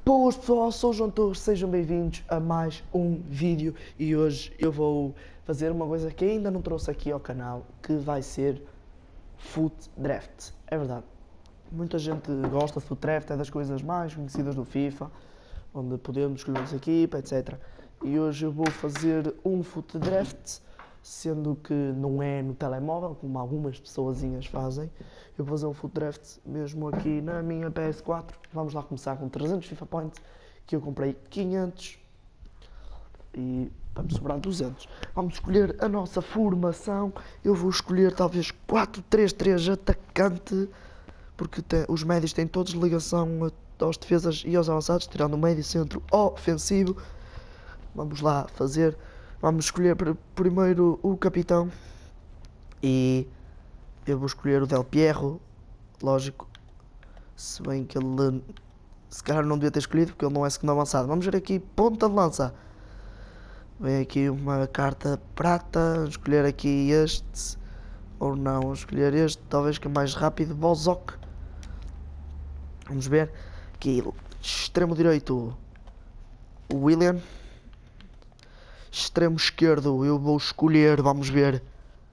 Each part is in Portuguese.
Boas pessoal, sou o João Torres, sejam bem-vindos a mais um vídeo e hoje eu vou fazer uma coisa que ainda não trouxe aqui ao canal, que vai ser Foot Draft. É verdade, muita gente gosta de Foot Draft, é das coisas mais conhecidas do FIFA, onde podemos escolher a equipa, etc. E hoje eu vou fazer um Foot Draft, sendo que não é no telemóvel, como algumas pessoazinhas fazem. Eu vou fazer um Foot Draft mesmo aqui na minha PS4. Vamos lá começar com 300 FIFA Points, que eu comprei 500 e vamos sobrar 200. Vamos escolher a nossa formação. Eu vou escolher talvez 4-3-3 atacante, porque os médios têm todos ligação aos defesas e aos avançados, tirando o médio centro ofensivo. Vamos lá fazer. Vamos escolher primeiro o capitão e eu vou escolher o Del Piero, lógico, se bem que ele se calhar não devia ter escolhido porque ele não é segundo avançado. Vamos ver aqui, ponta de lança. Vem aqui uma carta prata, vamos escolher aqui este, ou não, vamos escolher este, talvez que é mais rápido, Bozok. Vamos ver, aqui extremo direito, o Willian. Extremo esquerdo eu vou escolher, vamos ver,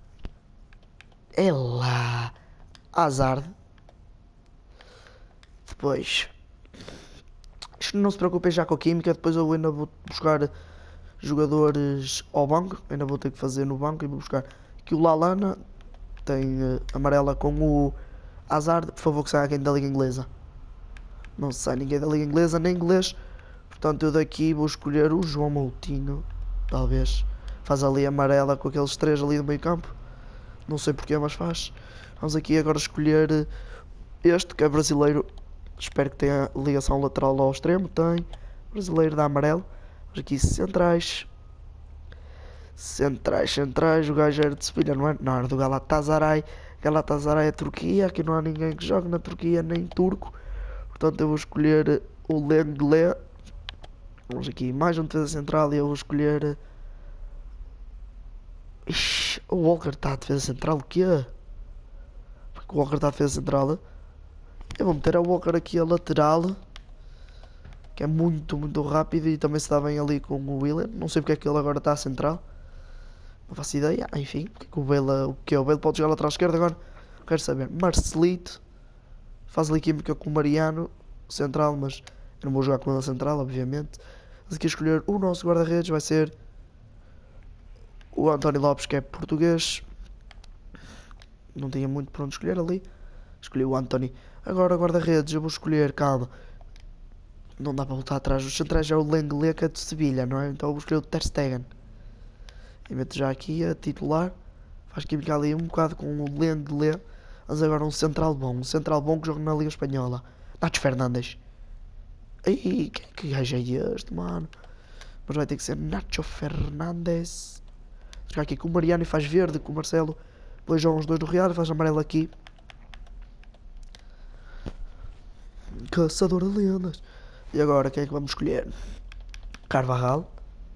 é lá, Hazard. Depois, não se preocupem já com a química, depois eu ainda vou buscar jogadores ao banco, ainda vou ter que fazer no banco e vou buscar aqui o Lallana, tem amarela com o Hazard, por favor que saia alguém da Liga Inglesa. Não sai ninguém da Liga Inglesa, nem inglês, portanto eu daqui vou escolher o João Moutinho. Talvez faz ali amarela com aqueles três ali do meio campo. Não sei porquê, mas faz. Vamos aqui agora escolher este que é brasileiro. Espero que tenha ligação lateral ao extremo. Tem. Brasileiro da amarelo. Vamos aqui centrais. Centrais. O gajo era de Sevilha, não é? Não, era do Galatasaray. Galatasaray é Turquia. Aqui não há ninguém que jogue na Turquia, nem turco. Portanto eu vou escolher o Lenglet. Vamos aqui, mais um defesa central e eu vou escolher... Ixi, o Walker está a defesa central, o quê? Porque o Walker está a defesa central. Eu vou meter a Walker aqui a lateral, que é muito rápido e também se dá bem ali com o Willian. Não sei porque é que ele agora está a central. Não faço ideia, enfim, porque é que o Bale, o que é? O Bale pode jogar lateral esquerdo agora? Quero saber. Marcelito, faz ali química com o Mariano, central, mas eu não vou jogar com ele a central, obviamente. Mas aqui escolher o nosso guarda-redes vai ser o António Lopes, que é português. Não tinha muito para onde escolher ali. Escolhi o António. Agora guarda-redes eu vou escolher, calma. Não dá para voltar atrás. Os centrais é o Lenglet, que é de Sevilha, não é? Então eu vou escolher o Ter Stegen. E meto já aqui a titular. Faz química ali um bocado com o Lenglet. Mas agora um central bom. Um central bom que joga na Liga Espanhola. Nacho Fernandes. Ei, que gajo é este, mano? Mas vai ter que ser Nacho Fernandes. Jogar aqui com o Mariano e faz verde, com o Marcelo. Depois jogam os dois do Real e faz amarelo aqui. Caçador de lendas. E agora, quem é que vamos escolher? Carvajal.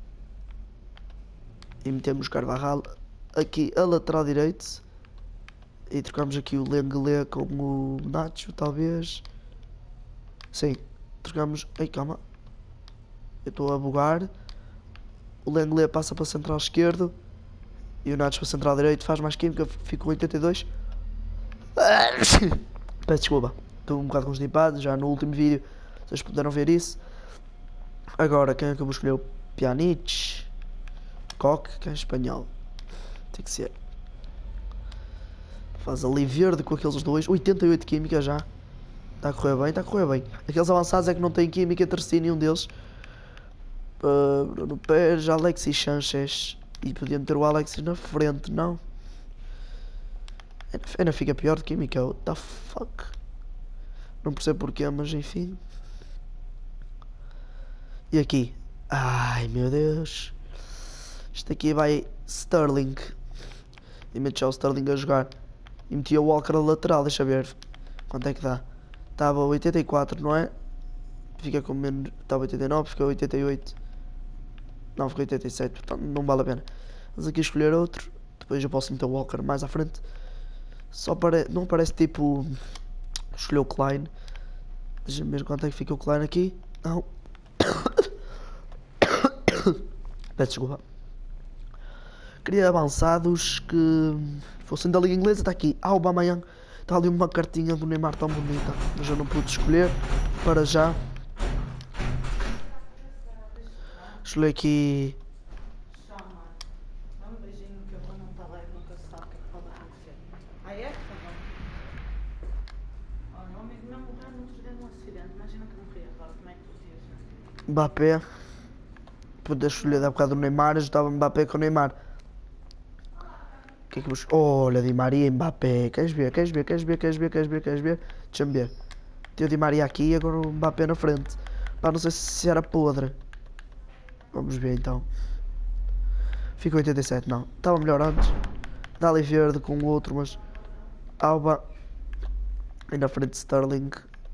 E metemos Carvajal aqui a lateral direito. E trocamos aqui o Lenglet com o Nacho, talvez. Sim. Trocamos. Ei, calma. Eu estou a bugar. O Lenglet passa para a central esquerdo. E o Nacho para a central direito. Faz mais química. Fica com 82. Peço desculpa. Estou um bocado constipado. Já no último vídeo vocês puderam ver isso. Agora quem é que eu vou escolher? O Pjanic. Coque, que é espanhol. Tem que ser. Faz ali verde com aqueles dois. 88 química já. Está a correr bem, está a correr bem. Aqueles avançados é que não têm química entre si, nenhum deles. Bruno Pérez, Alexis Sanchez. E podia meter o Alexis na frente, não. Ainda fica pior de química. What the fuck? Não percebo porquê, mas enfim. E aqui? Ai meu Deus. Isto aqui vai Sterling. E meti já o Sterling a jogar. E meti o Walker a lateral, deixa ver. Quanto é que dá? Estava 84, não é? Fica com menos. Estava 89, fica 88. Não, fica 87, portanto não vale a pena. Vamos aqui escolher outro. Depois eu posso meter o Walker mais à frente. Só não parece tipo. Escolher o Klein. Deixa-me ver quanto é que fica o Klein aqui. Não. Peço desculpa. Queria avançados que fossem da Liga Inglesa. Está aqui, Aubameyang. Está ali uma cartinha do Neymar tão bonita, mas eu não pude escolher para já. Escolhi aqui. Dá um beijinho que eu vou não estar leve, nunca se sabe o que é que pode acontecer. Ah, é? Tá bom. Olha, um amigo meu morreu no outro dia num acidente. Imagina que morria agora, como é que tu dias? Mbappé. Poder escolher da bocado do Neymar, eu estava Mbappé com o Neymar. O que é que vos... Olha, Di Maria e Mbappé. Queres ver? Deixa-me ver. Tem o Di Maria aqui e agora o Mbappé na frente. Pá, não sei se era podre. Vamos ver então. Fica 87, não. Estava melhor antes. Dali verde com o outro, mas... Alba. E na frente Sterling.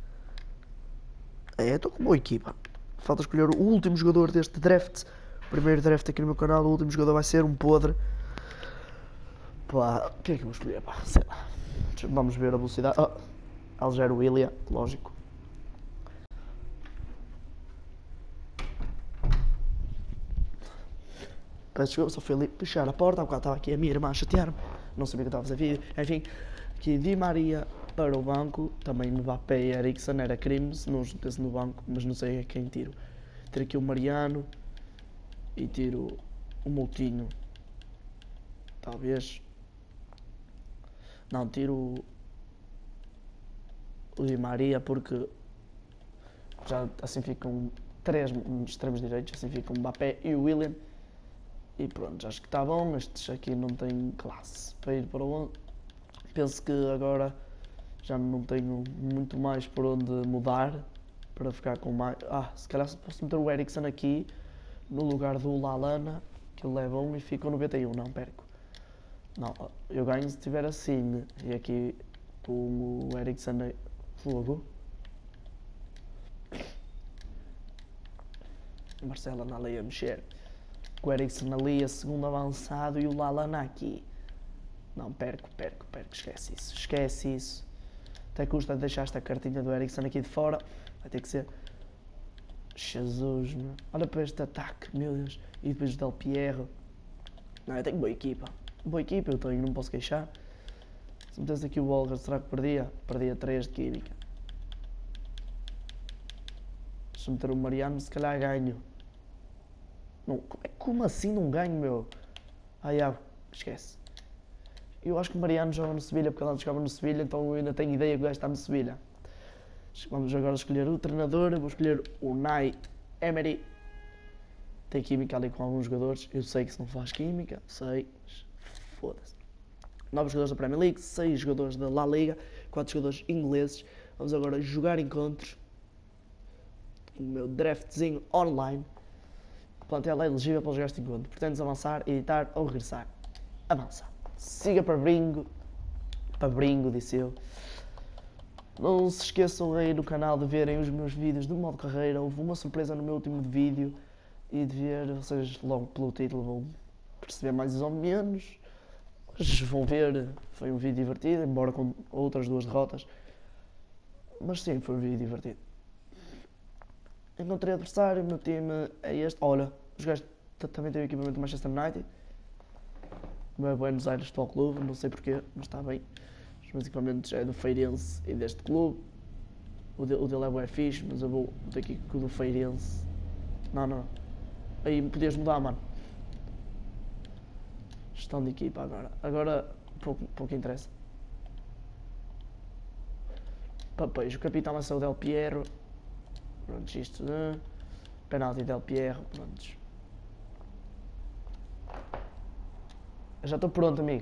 Estou com boa equipa. Falta escolher o último jogador deste draft. Primeiro draft aqui no meu canal. O último jogador vai ser um podre. Pá, o que é que eu vou escolher? Pá, sei lá. Vamos ver a velocidade. Alger Willian, lógico. Peço desculpa, só fui ali fechar a porta. Há bocado estava aqui a minha irmã a chatear-me. Não sabia que eu estava a fazer vídeo. Enfim, aqui Di Maria para o banco. Também Mbappé e Eriksen era crime se não juntasse no banco, mas não sei a quem tiro. Tiro aqui o Mariano e tiro o Moutinho. Talvez. Não, tiro o Di Maria porque já assim ficam 3 extremos direitos, assim ficam o Mbappé e o Willian. E pronto, acho que está bom. Estes aqui não têm classe para ir para o 11. Penso que agora já não tenho muito mais por onde mudar para ficar com mais. Se calhar posso meter o Eriksen aqui no lugar do Lallana, que ele leva 1 e fica o 91, não perco. Não, eu ganho se estiver assim. E aqui com o Eriksen fogo. Marcelo anda ali a mexer. Com o Eriksen ali a segundo avançado e o Lallana aqui. Não, perco, esquece isso. Até custa deixar esta cartinha do Eriksen aqui de fora. Vai ter que ser. Jesus, meu. Olha para este ataque, meu Deus. E depois o Del Piero. Não, eu tenho boa equipa. Boa equipa eu tenho, não posso queixar. Se metesse aqui o Walker, será que perdia? Perdia 3 de química. Se meter o Mariano, se calhar ganho. Não, como assim não ganho, meu? Esquece. Eu acho que o Mariano joga no Sevilha, porque ele antes jogava no Sevilha, então eu ainda tenho ideia que o gajo está no Sevilha. Vamos agora escolher o treinador. Eu vou escolher o Unai Emery. Tem química ali com alguns jogadores. Eu sei que se não faz química, sei, mas foda-se. 9 jogadores da Premier League, 6 jogadores da La Liga, 4 jogadores ingleses. Vamos agora jogar encontros. O meu draftzinho online. O plantel é elegível para jogar este encontro. Pretendes avançar, editar ou regressar? Avança. Siga para Bringo, disse eu. Não se esqueçam aí no canal de verem os meus vídeos do modo carreira. Houve uma surpresa no meu último vídeo. E de ver, vocês logo pelo título vão perceber mais ou menos. Mas vão ver, foi um vídeo divertido, embora com outras 2 derrotas. Mas sim, foi um vídeo divertido. Encontrei adversário, o meu time é este. Olha, os gajos também têm o equipamento do Manchester United. O meu é Buenos Aires Futebol Clube, não sei porquê, mas está bem. Os meus equipamentos é do Feirense e deste clube. O dele é bué fixe, mas eu vou ter aqui com o do Feirense. Não. Aí me podias mudar, mano. Gestão de equipa agora. Agora pouco interessa. Papéis. O capitão vai ser o Del Piero. Pronto, isto. Penalti Del Piero. Prontos. Eu já estou pronto, amigo.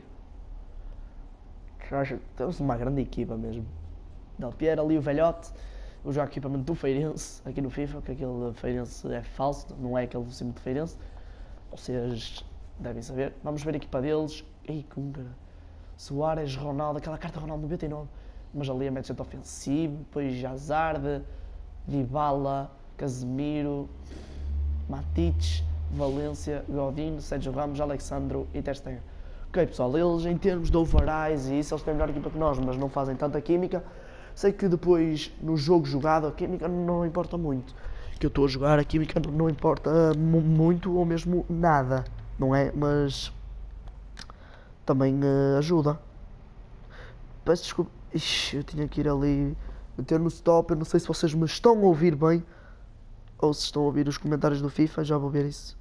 Temos uma grande equipa mesmo. Del Piero ali, o velhote. Vou jogar equipamento do Feirense aqui no FIFA, que aquele Feirense é falso, não é aquele do símbolo de Feirense. Vocês devem saber. Vamos ver a equipa deles. Ei, como cara. Soares, Ronaldo, aquela carta Ronaldo 99. Mas ali é médio centro ofensivo. Depois Hazard, Dybala, Casemiro, Matic, Valência, Godinho, Sérgio Ramos, Alexandro e Ter Stegen. Ok, pessoal, eles em termos de overalls e isso, eles têm melhor equipa que nós, mas não fazem tanta química. Sei que depois no jogo jogado a química não importa muito. Que eu estou a jogar, a química não importa muito ou mesmo nada, não é? Mas também ajuda. Peço desculpa. Ixi, eu tinha que ir ali meter no stop. Eu não sei se vocês me estão a ouvir bem ou se estão a ouvir os comentários do FIFA. Já vou ver isso.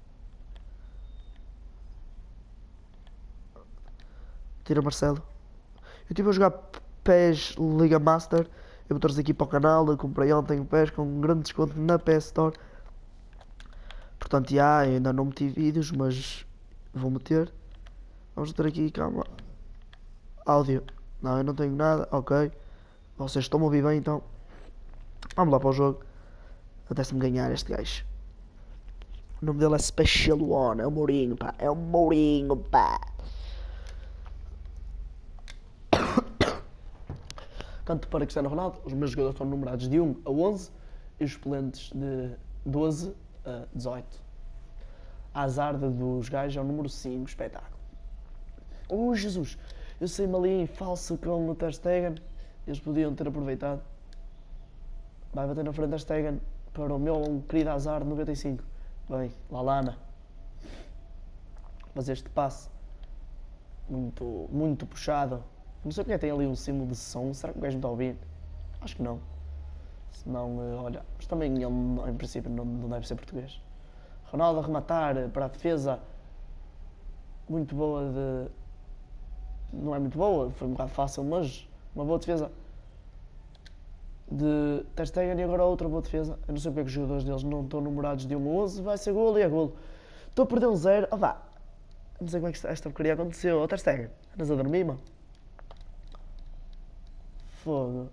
Tira Marcelo. Eu estive a jogar PES Liga Master. Eu vou trazer aqui para o canal. Eu comprei ontem o PES com um grande desconto na PS Store. Portanto, já, eu ainda não meti vídeos, mas vou meter. Vamos ter aqui, calma. Áudio. Não, eu não tenho nada. Ok. Vocês estão a ouvir bem, então. Vamos lá para o jogo. Apetece-me ganhar este gajo. O nome dele é Special One. É o Mourinho, pá. É o Mourinho, pá. Tanto para Cristiano Ronaldo, os meus jogadores estão numerados de 1 a 11 e os suplentes de 12 a 18. A azarda dos gajos é o número 5, espetáculo. Oh, Jesus! Eu saí-me ali em falso com o Ter Stegen. Eles podiam ter aproveitado. Vai bater na frente da Stegen para o meu querido azar de 95. Bem, Lallana. Mas este passe muito puxado. Não sei porque é que tem ali um símbolo de som. Será que o gajo me está a ouvir? Acho que não. Se não, olha. Mas também ele, em princípio, não deve ser português. Ronaldo a rematar para a defesa. Muito boa de... Não é muito boa, foi um bocado fácil, mas uma boa defesa de Ter Stegen e agora outra boa defesa. Eu não sei porque é que os jogadores deles não estão numerados de 1 a 11. Vai ser golo e é golo. Estou a perder um 0. Oh, vá. Não sei como é que esta porcaria aconteceu. Oh, Ter Stegen, andas a dormir, mano? Fogo.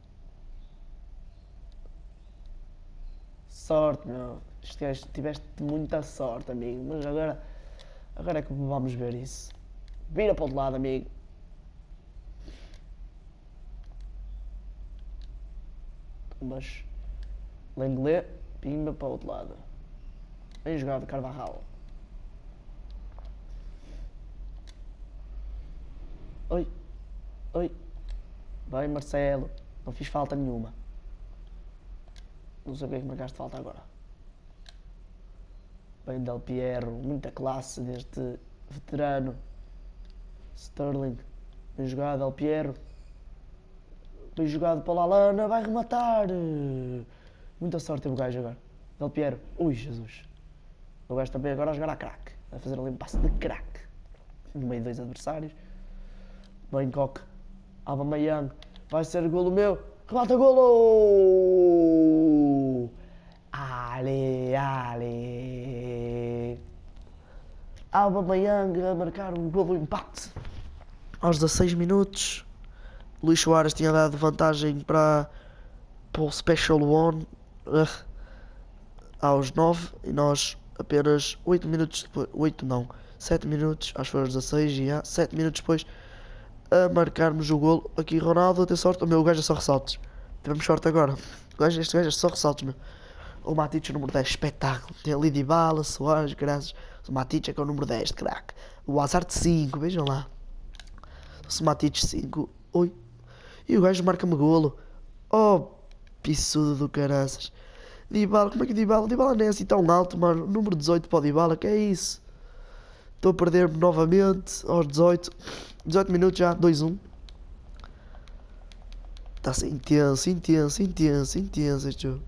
Sorte, meu. Tiveste muita sorte, amigo. Mas agora é que vamos ver isso. Vira para o outro lado, amigo. Mas Lenglet, pimba para o outro lado. Bem jogado, Carvajal. Oi. Oi. Bem, Marcelo. Não fiz falta nenhuma. Não sei porque é que marcaste falta agora. Bem, Del Piero. Muita classe deste veterano. Sterling. Bem jogado, Del Piero. Bem jogado para o Lallana. Vai rematar. Muita sorte teve o gajo agora. Del Piero. Ui, Jesus. O gajo também agora a jogar a crack. A fazer ali um passo de crack. No meio de dois adversários. Bem, Coque. Aubameyang. Vai ser golo meu. Remata golo! Ale. Aubameyang a marcar um golo empate. Aos 16 minutos. Luís Soares tinha dado vantagem para o Special One. Aos 9 e nós apenas 8 minutos depois. 8 não. 7 minutos. Acho que foi aos 16 e 7 minutos depois. A marcarmos o golo. Aqui Ronaldo, tem sorte. O meu gajo é só ressaltos. Tivemos sorte agora. Este gajo é só ressaltos, meu. O Matic, o número 10, espetáculo. Tem ali Dybala, Soares, graças. O Matic é que é o número 10, craque. O Hazard 5, vejam lá. O Matic 5. Oi. E o gajo marca-me golo. Oh, pissudo do caraças. Dybala, como é que Dybala? Dybala nem é assim tão alto, mano. Número 18 para o Dybala, que é isso? Estou a perder-me novamente aos 18. 18 minutos já, 2-1. Está-se intenso este jogo.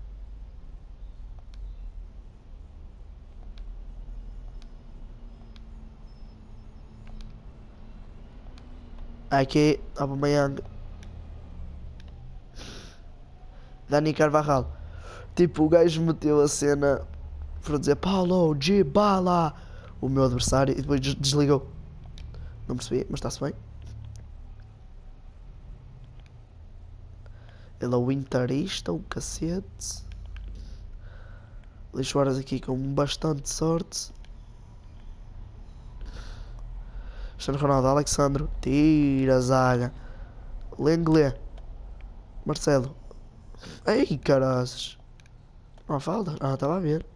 Aqui, Aubameyang. Dani Carvajal. Tipo, o gajo meteu a cena para dizer Paulo, Dybala, o meu adversário, e depois desligou. Não percebi, mas está-se bem. Ele é o interista, o cacete. Luís Soares aqui com bastante sorte. Cristiano Ronaldo, Alexandro, tira a zaga. Lenglet. Marcelo. Ei, caras. Não há falta? Ah, estava a ver.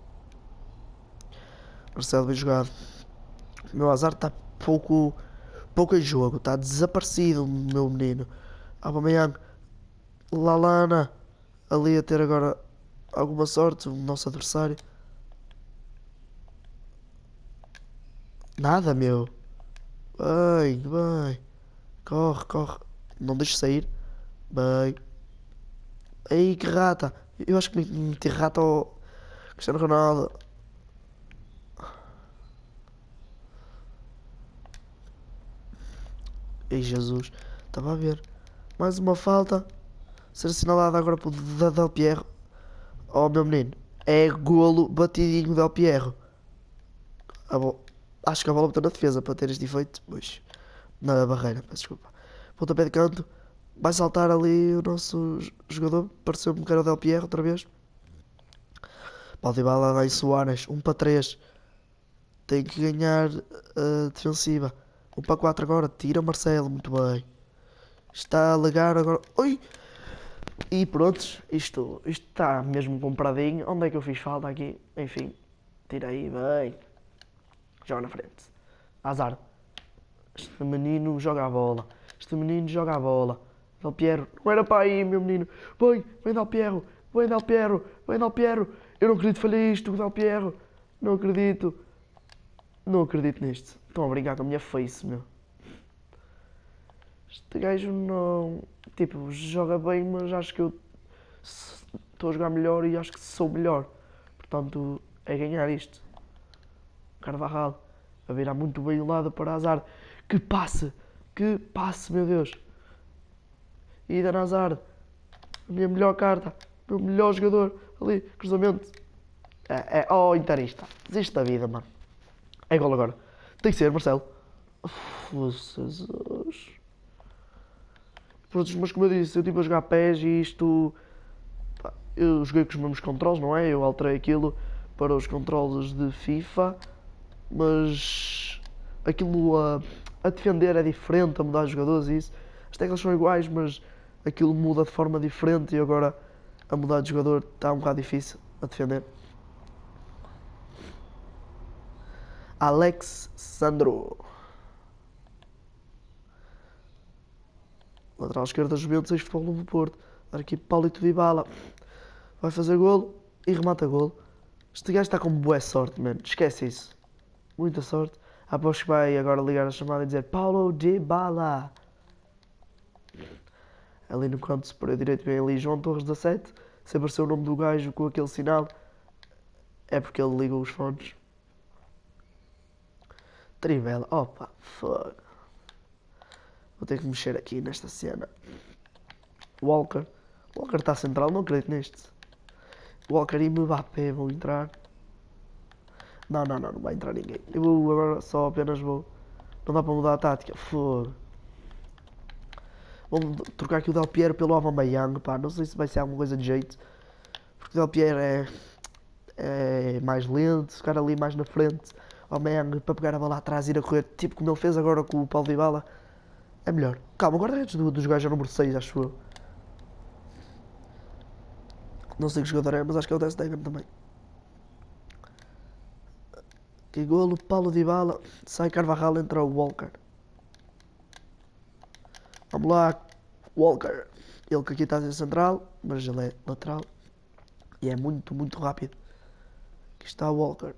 Marcelo bem jogado. O meu azar está pouco pouco em jogo. Está desaparecido, meu menino. Aubameyang, Lallana, ali a ter agora alguma sorte, o nosso adversário. Nada, meu. Bem, bem. Corre, corre. Não deixes sair. Bem. Ei, que rata. Eu acho que meti rata ao Cristiano Ronaldo. Ei, Jesus. Estava a ver. Mais uma falta. Ser assinalada agora por Del Pierro. Oh, meu menino. É golo batidinho Del Pierro. Acho que a bola bateu na defesa para ter este efeito. Pois. Na barreira, peço desculpa. Pontapé de canto. Vai saltar ali o nosso jogador. Pareceu-me que era o Del Pierro outra vez. Bala lá em Soares. 1 para 3. Tem que ganhar a defensiva. 1 para 4 agora. Tira Marcelo. Muito bem. Está a legar agora. Oi! E pronto. Isto está mesmo compradinho. Onde é que eu fiz falta aqui? Enfim. Tirei bem. Joga na frente. Azar. Este menino joga a bola. Este menino joga a bola. Del Piero. Não era para aí, meu menino. Vem Del Piero. Vem Del Piero. Vem Del Piero. Eu não acredito que falhei isto, Del Piero. Não acredito. Não acredito nisto. Estão a brincar com a minha face, meu. Este gajo não... Tipo, joga bem, mas acho que eu estou a jogar melhor e acho que sou melhor. Portanto, é ganhar isto. Carvajal a virar muito bem o lado para Hazard. Que passe! Que passe, meu Deus! Eden Hazard. A minha melhor carta. O meu melhor jogador. Ali, cruzamento. Oh, interista. Desiste da vida, mano. É gol agora. Tem que ser, Marcelo. Jesus. Pronto, mas como eu disse, eu estive a jogar pés e isto... Eu joguei com os mesmos controles, não é? Eu alterei aquilo para os controles de FIFA. Mas... Aquilo a defender é diferente, a mudar os jogadores e isso. As teclas são iguais, mas aquilo muda de forma diferente e agora a mudar de jogador está um bocado difícil a defender. Alex Sandro. Lateral esquerda, Juventus, ex-Futebol do Porto. Dar aqui Paulito Dybala. Vai fazer golo e remata golo. Este gajo está com boa sorte, mano. Esquece isso. Muita sorte. Aposto que vai agora ligar a chamada e dizer Paulo Dybala. Ali no canto superior direito vem ali João Torres 17. Se apareceu o nome do gajo com aquele sinal, é porque ele ligou os fones. Trivela. Opa, fuck. Vou ter que mexer aqui nesta cena. Walker. Walker está central, não acredito neste. Walker e Mbappé vão entrar. Não vai entrar ninguém. Eu agora só apenas vou. Não dá para mudar a tática. Fogo. Vou trocar aqui o Del Piero pelo Aubameyang, pá. Não sei se vai ser alguma coisa de jeito. Porque o Del Piero é mais lento, ficar ali mais na frente. O Aubameyang para pegar a bola atrás e ir a correr, tipo como ele fez agora com o Paulo Dybala. É melhor. Calma, o guarda-redes dos gajos é o número 6, acho eu. Não sei que jogador é, mas acho que é o Ter Stegen também. Que golo, Paulo Dybala. Sai Carvajal, entra o Walker. Vamos lá, Walker. Ele que aqui está a ser central, mas ele é lateral. E é muito, muito rápido. Aqui está o Walker.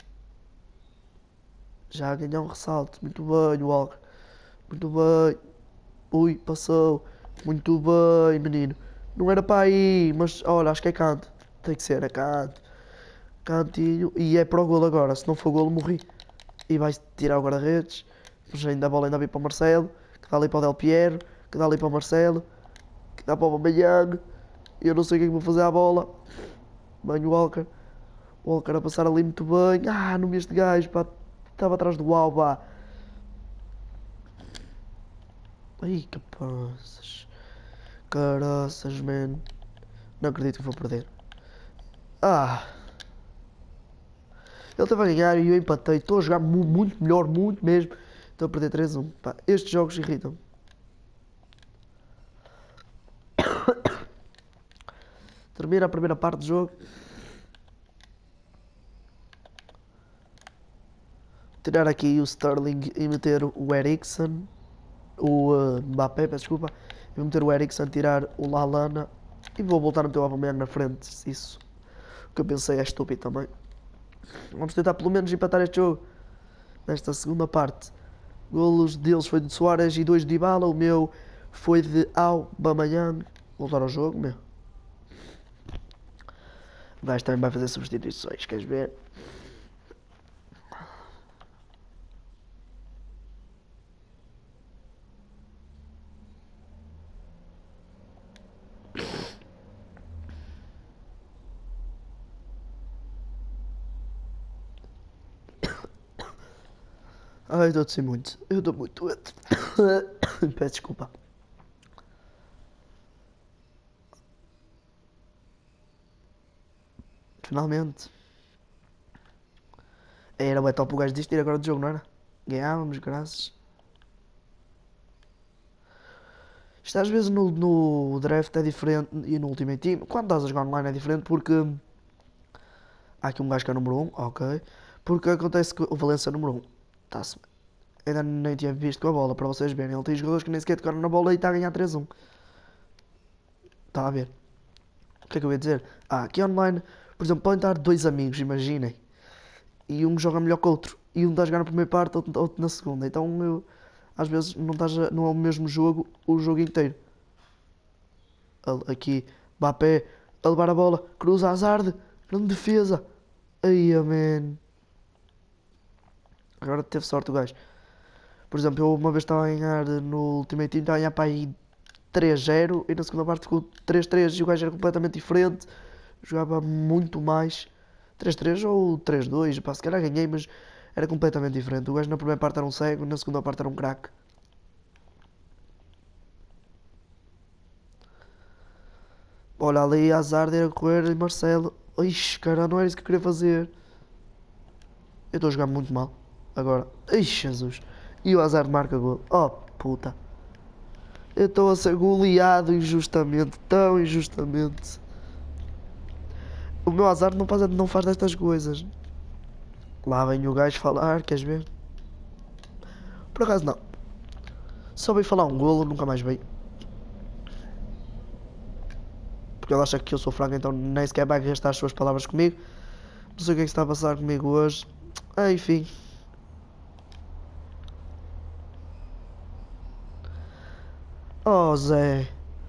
Já a ganhar um ressalto. Muito bem, Walker. Muito bem. Ui, passou. Muito bem, menino. Não era para aí, mas olha, acho que é canto. Tem que ser, é canto. Cantinho. E é para o golo agora. Se não for golo, morri. E vai tirar o guarda-redes. Mas ainda a bola ainda vai para o Marcelo. Que dá ali para o Del Piero. Que dá ali para o Marcelo. Que dá para o Aubameyang. Eu não sei o que é que vou fazer à bola. Bem, o Walker. O Walker a passar ali muito bem. Ah, não vi este gajo, pá. Estava atrás do Alba. Ai, que passas. Caraças, man. Não acredito que vou perder. Ah. Ele estava a ganhar e eu empatei. Estou a jogar muito melhor, muito mesmo. Estou a perder 3-1. Pá, estes jogos irritam-me. Termina a primeira parte do jogo. tirar aqui o Sterling e meter o Eriksen. O Mbappé, peço desculpa. E vou meter o Eriksen, tirar o Lallana. E vou voltar a meter o Aubameyang na frente. Isso. O que eu pensei é estúpido também. Vamos tentar pelo menos empatar este jogo. Nesta segunda parte. Golos deles foi de Suárez e 2 de Dybala. O meu foi de Aubameyang. Voltar ao jogo, meu. O gajo também vai fazer substituições, queres ver? Ai, estou a tossir muito. Eu estou muito doente. Peço desculpa. Finalmente. Era o top o gajo desistir agora do jogo, não era? Ganhávamos, graças. Isto às vezes no draft é diferente e no Ultimate Team. Quando estás a jogar online é diferente porque... Há aqui um gajo que é número 1, ok. Porque acontece que o Valência é número 1. Está-se bem. Ainda nem tinha visto com a bola, para vocês verem. Ele tem jogadores que nem sequer tocaram na bola e está a ganhar 3-1. Está a ver? O que é que eu ia dizer? Aqui online, por exemplo, podem estar dois amigos, imaginem. E um joga melhor que o outro. E um está a jogar na primeira parte, outro na segunda. Então, às vezes, não é o mesmo jogo o jogo inteiro. Aqui, Mbappé, a levar a bola, cruza Hazard, grande defesa. Ai, man. Agora teve sorte o gajo. Por exemplo, eu uma vez estava a ganhar no Ultimate Team, estava a ganhar para aí 3-0 e na segunda parte ficou 3-3 e o gajo era completamente diferente. Jogava muito mais. 3-3 ou 3-2, pá, se calhar ganhei, mas era completamente diferente. O gajo na primeira parte era um cego, na segunda parte era um craque. Olha ali, Hazard a correr e Marcelo. Ixi, cara, não era isso que eu queria fazer. Eu estou a jogar muito mal. Agora, ixi, Jesus. E o Hazard marca gol. Oh, puta. Eu estou a ser goleado injustamente, tão injustamente. O meu Hazard não faz destas coisas. Lá vem o gajo falar, queres ver? Por acaso não. Só veio falar um golo, nunca mais veio. Porque ele acha que eu sou fraco, então nem sequer vai gastar as suas palavras comigo. Não sei o que é que está a passar comigo hoje. Enfim. Oh, Zé.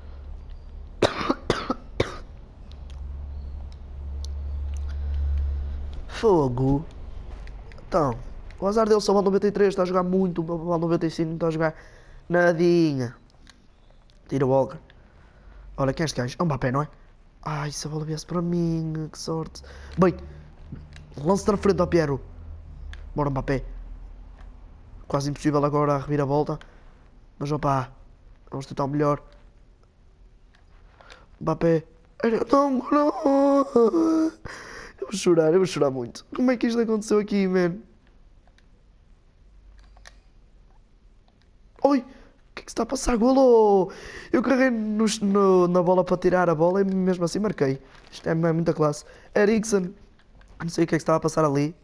Fogo. Então, o azar dele só vale 93, está a jogar muito. O vale 95 não está a jogar nadinha. Tira o Walker. Olha, quem é este gajo? É um Mbappé, não é? Ai, se a bola viesse para mim, que sorte. Bem, lance na frente ao Piero. Bora, Mbappé. Quase impossível agora a reviravolta. Mas opá, vamos tentar o melhor. Mbappé. Não, não. Eu vou chorar muito. Como é que isto aconteceu aqui, man? Oi, o que é que se está a passar? Golo! Eu carreguei na bola para tirar a bola e mesmo assim marquei. Isto é muita classe. Eriksen. Não sei o que é que estava a passar ali.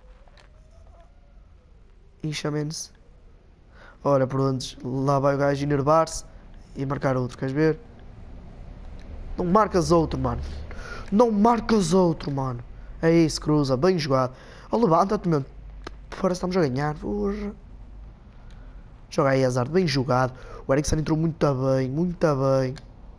Incha-menos. Ora, pronto. Lá vai o gajo enervar-se e marcar outro. Queres ver? Não marcas outro, mano. Não marcas outro, mano. É isso, cruza. Bem jogado. Oh, levanta-te, meu. Parece que estamos a ganhar. Porra. Joga aí, Hazard. Bem jogado. O Eriksen entrou muito bem. Muito bem.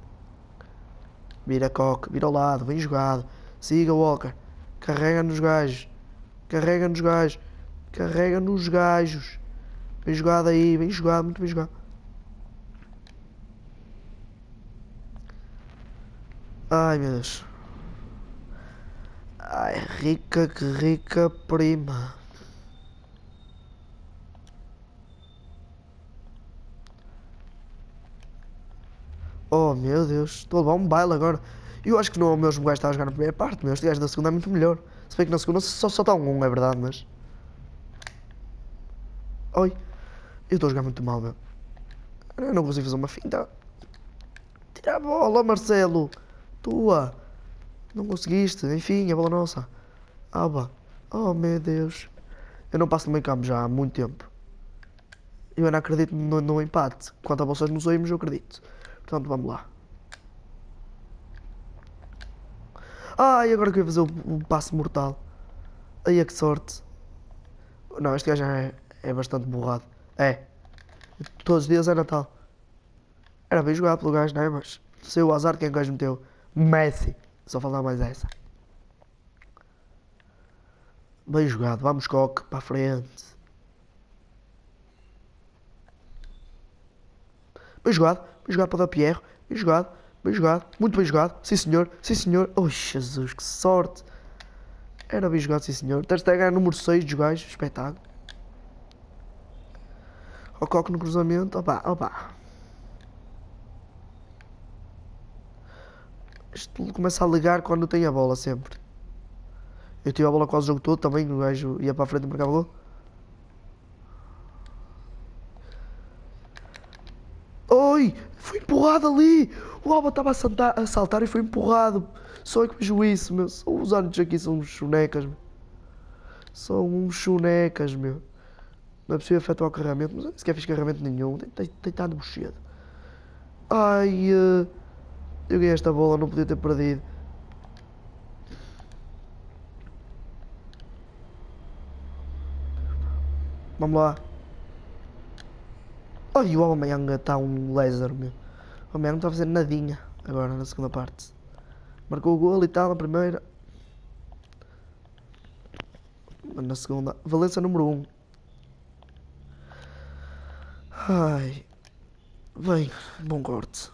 Vira coque. Vira ao lado. Bem jogado. Siga, Walker. Carrega nos gajos. Carrega nos gajos. Carrega nos gajos. Bem jogado aí. Bem jogado. Muito bem jogado. Ai, meu Deus. Ai, rica, que rica prima. Oh, meu Deus. Estou a levar um baile agora. Eu acho que não é o mesmo gajo que está a jogar na primeira parte, meu. Este gajo da segunda é muito melhor. Se bem que na segunda só está um 1, é verdade, mas... Oi. Eu estou a jogar muito mal, meu. Eu não consigo fazer uma finta. Tira a bola, Marcelo. Tua. Não conseguiste. Enfim, a bola nossa. Aba. Oh, meu Deus. Eu não passo no meio campo já há muito tempo. Eu não acredito no empate. Quanto a vocês nos oímos, eu acredito. Portanto, vamos lá. E agora que eu ia fazer o passe mortal. Aí é que sorte. Não, este gajo é bastante borrado. É. Todos os dias é Natal. Era bem jogado pelo gajo, não é? Mas sei o azar quem o gajo meteu. Messi. Só falar mais essa. Bem jogado. Vamos, Coque. Para a frente. Bem jogado. Bem jogado para o Del Pierro. Bem jogado. Bem jogado. Muito bem jogado. Sim, senhor. Sim, senhor. Oh, Jesus, que sorte. Era bem jogado, sim, senhor. Ter Stegen é número 6 dos gajos. Espetáculo. O Coque no cruzamento. Opa, opa. Isto começa a ligar quando tem a bola, sempre. Eu tive a bola quase o jogo todo também. O gajo ia para a frente e marcava gol. Oi! Foi empurrado ali! O Alba estava a saltar e foi empurrado. Só é que vejo isso, meu. Os árbitros aqui são uns chunecas, meu. São uns chunecas, meu. Não é possível efetuar o carregamento, mas não sequer fiz carregamento nenhum. Tem estado bochedo. Ai, eu ganhei esta bola, não podia ter perdido. Vamos lá. Ai, o Aubameyang está um laser, meu. O Aubameyang não está a fazer nadinha agora na segunda parte. Marcou o gol e tal, na primeira. Na segunda. Valência número 1. Ai. Bem, bom corte.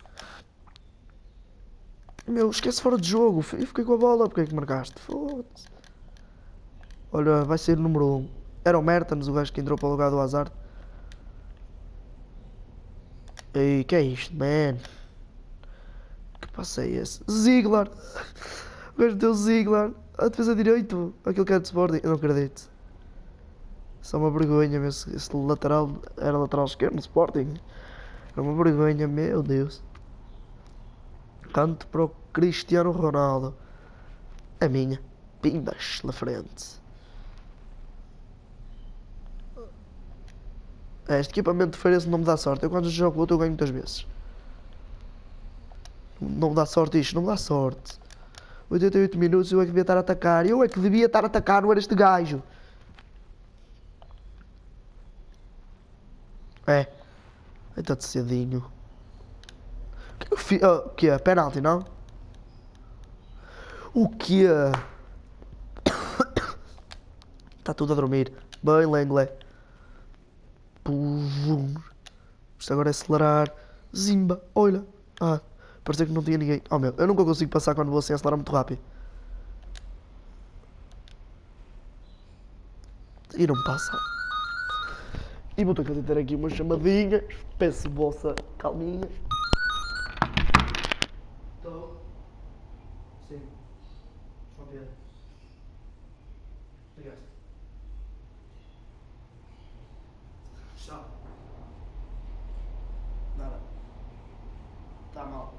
Meu, esquece fora de jogo. Eu fiquei com a bola. Porque é que marcaste? Foda-se. Olha, vai ser o número 1. Era o Mertens, o gajo que entrou para o lugar do Hazard. Ei, que é isto, man? Que passo é esse? Ziegler! O gajo deu Ziegler. A defesa direito. Aquele que é de Sporting. Eu não acredito. Isso é uma vergonha, meu. Esse lateral era lateral esquerdo no Sporting. É uma vergonha, meu Deus. Canto para o Cristiano Ronaldo. A minha. Pimbas na frente. Este equipamento de feiras não me dá sorte. Eu quando jogo outro eu ganho muitas vezes. Não me dá sorte isto, não me dá sorte. 88 minutos eu é que devia estar a atacar. Eu é que devia estar a atacar, não era este gajo. É. Está-te cedinho. O que é? Penalti, não? O que é? Está tudo a dormir. Bem, Langley. Pum. Isto agora é acelerar. Zimba, olha. Parecia que não tinha ninguém. Oh meu, eu nunca consigo passar quando vou assim acelerar muito rápido. E não passa. E vou ter que ter aqui uma chamadinha. Peço vossa calminha. Estou. Sim. João Pedro. Ligaste. Tchau. Nada. Está mal.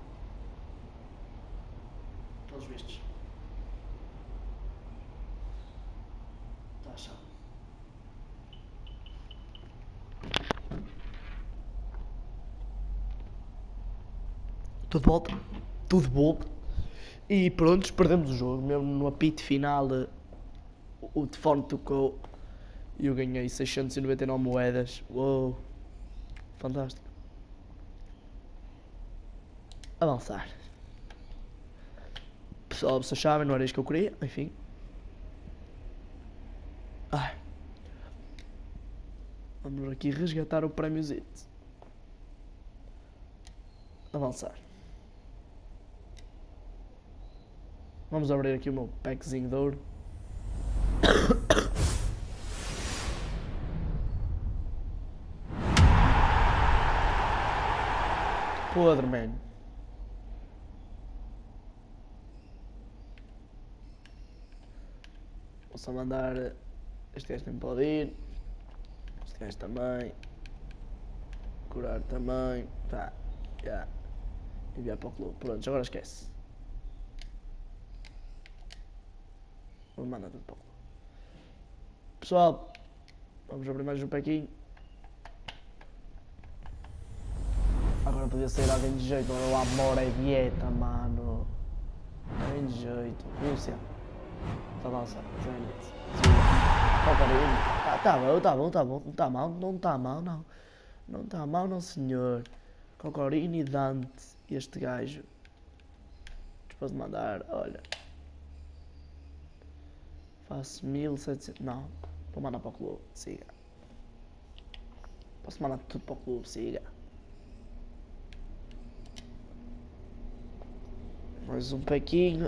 Pelos vistos. Está chato. Tudo de volta. Tudo de volta. E pronto, perdemos o jogo. Mesmo no apito final, o telefone tocou e eu ganhei 699 moedas. Uou. Fantástico. Avançar. Pessoal, vocês sabem, não era isto que eu queria. Enfim. Vamos aqui resgatar o prémiozito. Avançar. Vamos abrir aqui o meu packzinho de ouro. Podre, man. Vou só mandar. Este gajo também pode ir. Este gajo também. Curar também. Tá. Já. Enviar para o clube. Pronto, agora esquece. Vou mandar tudo para o clube. Pessoal, Vamos abrir mais um pequinho. Agora podia sair alguém de jeito, mas o amor é dieta, mano. Alguém de jeito. Rússia. Está a lançar. Zenit. Cocorino. Tá bom, tá bom, tá bom. Não tá mal, não tá mal, não. Não tá mal, não, senhor. Cocorino e Dante. Este gajo. Depois de mandar, olha. Faço 1700. Não. Vou mandar para o clube. Siga. Posso mandar tudo para o clube. Siga. Mais um pequinho.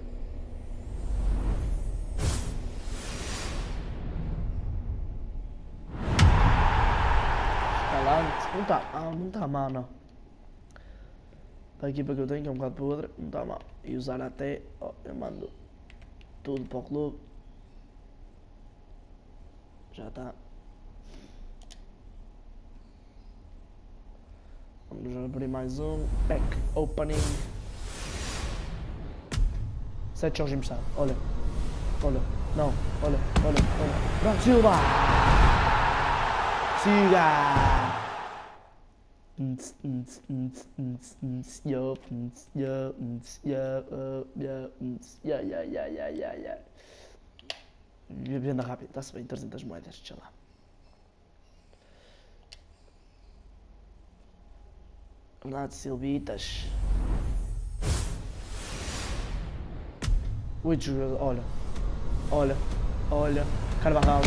Escalante. Não tá mal, não tá mal, não. Para a equipa que eu tenho, que é um bocado podre, não tá mal. E usar até, ó, eu mando tudo para o clube. Já está. Vamos abrir mais um. Pack opening. 7 jogos emprestados. Olha. Olha. Não. Olha. Olha. Olha. Pronto, Silva! Siga! Venda rápido. Está-se bem. 300 moedas. Deixa lá. Verdade, Silvitas. 8 jogadores, olha. Olha. Olha. Carvajal.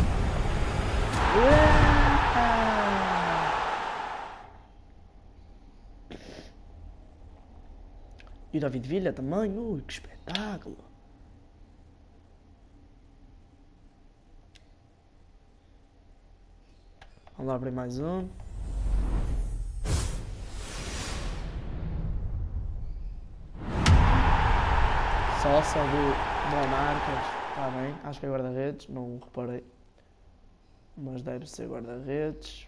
E o David Villa também. Ui, que espetáculo. Vamos lá abrir mais um. Sosa do Monarcas, está bem, acho que é guarda-redes, não reparei, mas deve ser guarda-redes.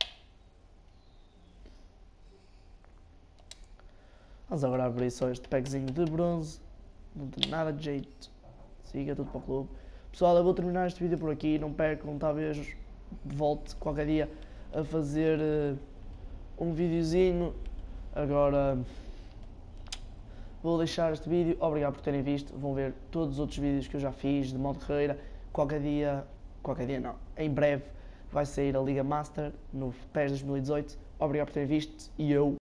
Vamos agora abrir só este packzinho de bronze, não tem nada de jeito, siga tudo para o clube. Pessoal, eu vou terminar este vídeo por aqui, não percam, talvez volte qualquer dia a fazer um videozinho. Agora vou deixar este vídeo, obrigado por terem visto, vão ver todos os outros vídeos que eu já fiz de modo carreira, qualquer dia não, em breve vai sair a Liga Master no PES 2018, obrigado por terem visto e eu